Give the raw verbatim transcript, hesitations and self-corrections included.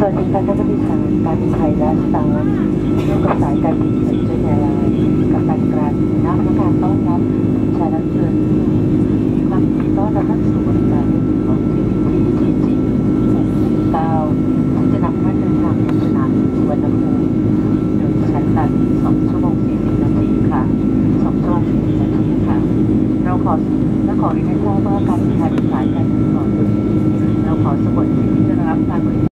วัสดีค่ะท่านผู้บริหารการบินไทยและสตาร์วันร่วมกับสายการบินเซ็นทรัลแอร์ไลน์กับการกราบนักการต้อนรับชาวนักเรียนมีความยินดีต้อนรับท่านสู่บริการด้วยความที่